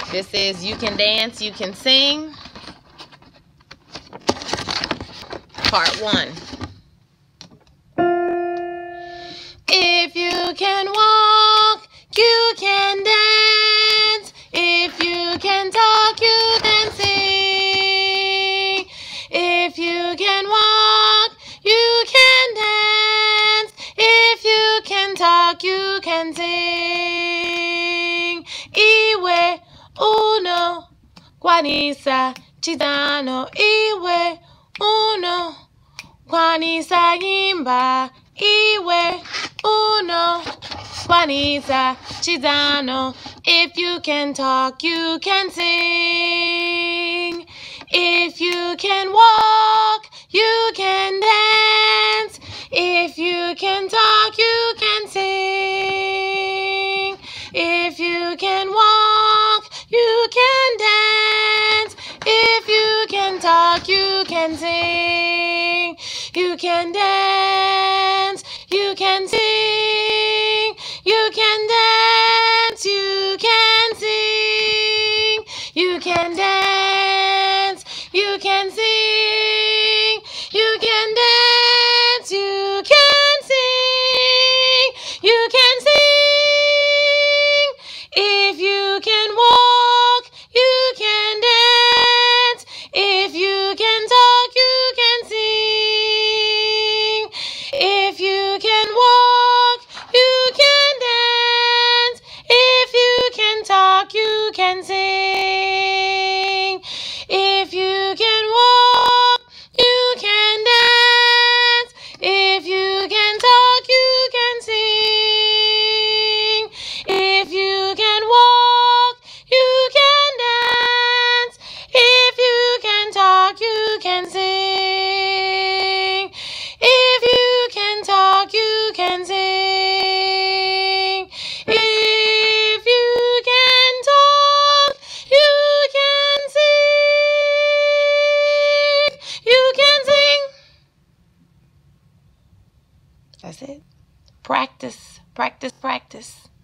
This is You Can Dance, You Can Sing, Part 1. If you can walk, you can dance. If you can talk, you can sing. If you can walk, you can dance. If you can talk, you can sing. Iwe uno kwanisa chidano. Iwe uno kwanisa yimba. Iwe uno kwanisa chidano. If you can talk, you can sing. If you can walk, you can dance. If you can talk, you can sing. If you can walk, you can dance. If you can talk, you can sing. You can dance, you can sing. You can dance, you can sing. You can dance, you can sing. You can dance, you can sing. You can sing. If you can walk, you can dance. If you can talk, you can sing. If you can walk, you can dance. If you can talk, you can sing. If you can walk, you can dance. If you can talk, you can sing. If you can walk, you can dance. If you can talk, you can sing. If you can talk, you can sing. If you can talk, you can sing. You can sing. That's it. Practice, practice, practice.